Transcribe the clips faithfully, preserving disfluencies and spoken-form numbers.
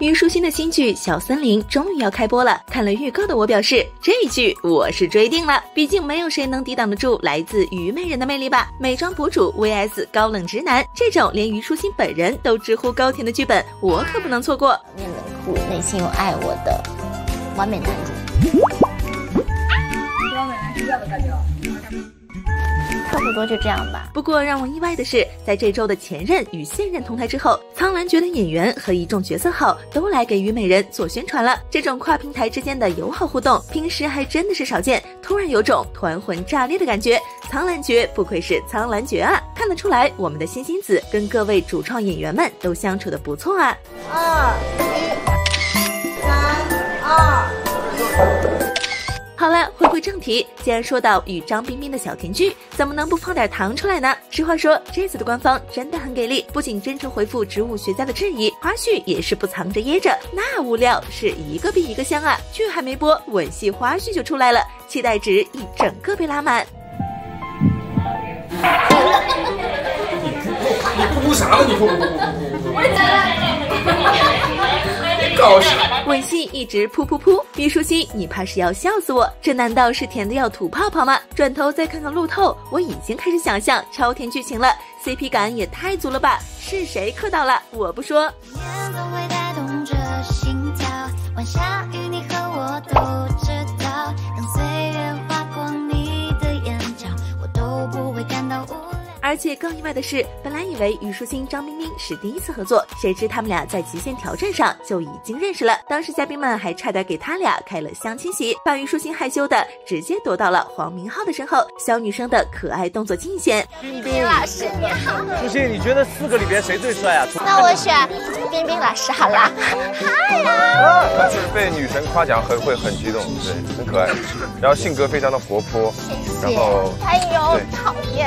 虞书欣的新剧《小森林》终于要开播了，看了预告的我表示，这剧我是追定了。毕竟没有谁能抵挡得住来自虞美人的魅力吧？美妆博主 V S 高冷直男，这种连虞书欣本人都直呼高甜的剧本，我可不能错过。 面冷酷，内心又爱我的完美男主。 完美男是这样的感觉。 差不多就这样吧。 不过让我意外的是，在这周的前任与现任同台之后，苍兰诀的演员和一众角色号都来给虞美人做宣传了。这种跨平台之间的友好互动，平时还真的是少见，突然有种团魂炸裂的感觉。苍兰诀不愧是苍兰诀啊，看得出来我们的新星子跟各位主创演员们都相处的不错啊。 二一三二。 好了，回归正题，既然说到与张彬彬的小甜剧，怎么能不放点糖出来呢？实话说，这次的官方真的很给力，不仅真诚回复植物学家的质疑，花絮也是不藏着掖着，那物料是一个比一个香啊！剧还没播，吻戏花絮就出来了，期待值一整个被拉满。 你哭啥呢？你哭哭哭哭哭！我搞啥？ 吻戏一直噗噗噗，虞书欣，你怕是要笑死我！这难道是甜的要吐泡泡吗？转头再看看路透，我已经开始想象超甜剧情了 ，C P 感也太足了吧？是谁磕到了？我不说。而且更意外的是，本来以为虞书欣、张彬彬是第一次合作，谁知他们俩在极限挑战上就已经认识了。当时嘉宾们还差点给他俩开了相亲席，把虞书欣害羞的直接躲到了黄明昊的身后，小女生的可爱动作尽显。 彬彬老师你好， 书欣，你觉得四个里边谁最帅啊？ 那我选彬彬老师好啦。嗨呀！他是被女神夸奖很会很激动，对，很可爱，然后性格非常的活泼， 谢谢。 然后哎呦，讨厌。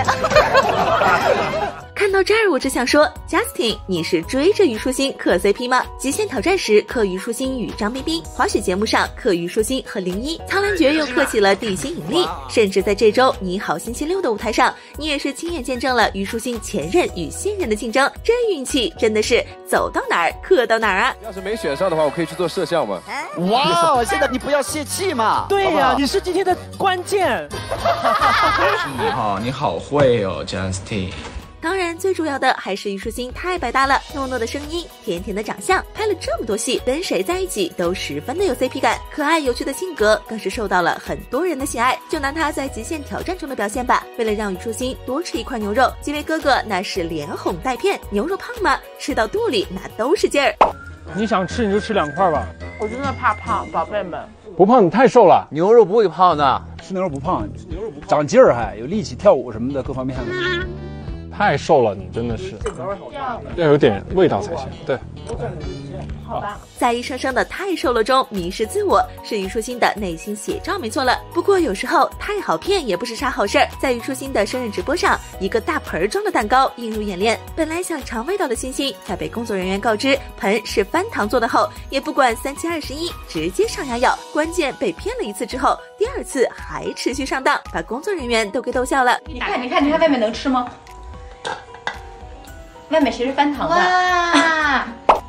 看到这儿，我只想说 ，Justin， 你是追着虞书欣磕 C P 吗？极限挑战时磕虞书欣与张彬彬，滑雪节目上磕虞书欣和林一，苍兰诀又磕起了地心引力，甚至在这周你好星期六的舞台上，你也是亲眼见证了虞书欣前任与现任的竞争，这运气真的是走到哪儿磕到哪儿啊！ 要是没选上的话，我可以去做摄像吗？ 哇，现在你不要泄气嘛！ 对呀、啊，你是今天的关键。 你好，你好会哦 ，Justin。 当然，最主要的还是虞书欣太百搭了，糯糯的声音，甜甜的长相，拍了这么多戏，跟谁在一起都十分的有 C P 感，可爱有趣的性格更是受到了很多人的喜爱。就拿他在极限挑战中的表现吧，为了让虞书欣多吃一块牛肉，几位哥哥那是连哄带骗。牛肉胖吗？吃到肚里那都是劲儿。 你想吃你就吃两块吧。 我真的怕胖，宝贝们。 不胖，你太瘦了。 牛肉不会胖的， 吃牛肉不胖，牛肉不胖，长劲儿还有力气，跳舞什么的各方面的。 太瘦了，你真的是要有点味道才行。对， 好吧。 在一声声的太瘦了中迷失自我，是虞书欣的内心写照没错了。不过有时候太好骗也不是啥好事儿。在虞书欣的生日直播上，一个大盆装的蛋糕映入眼帘，本来想尝味道的欣欣，在被工作人员告知盆是翻糖做的后，也不管三七二十一，直接上牙咬。关键被骗了一次之后，第二次还持续上当，把工作人员都给逗笑了。 你看，你看，你看外面能吃吗？外面谁是翻糖的？哇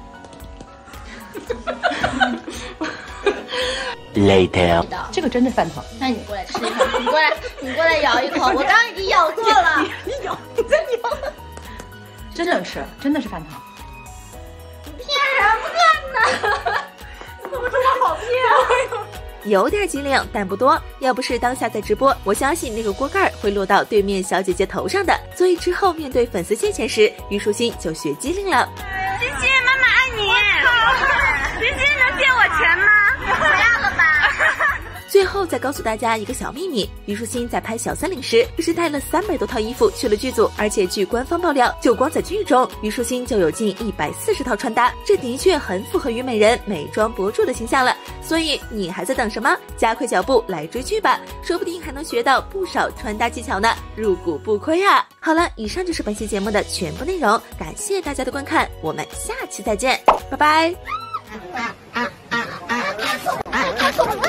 ！Later， 这个真的翻糖。 那你过来吃一口，你过来，你过来咬一口。我刚刚已经咬过了。 你咬，你再咬。真能吃，真的是翻糖。 骗人不骗呢？ 你怎么这么好骗？ 有点机灵，但不多。要不是当下在直播，我相信那个锅盖会落到对面小姐姐头上的。所以之后面对粉丝借钱时，虞书欣就学机灵了。 欣欣，妈妈爱你。欣欣，能借我钱吗？ 不要了吧。 最后再告诉大家一个小秘密，虞书欣在拍《小森林》时是带了三百多套衣服去了剧组，而且据官方爆料，就光在剧中，虞书欣就有近一百四十套穿搭，这的确很符合虞美人美妆博主的形象了。所以你还在等什么？加快脚步来追剧吧，说不定还能学到不少穿搭技巧呢，入股不亏啊！好了，以上就是本期节目的全部内容，感谢大家的观看，我们下期再见，拜拜。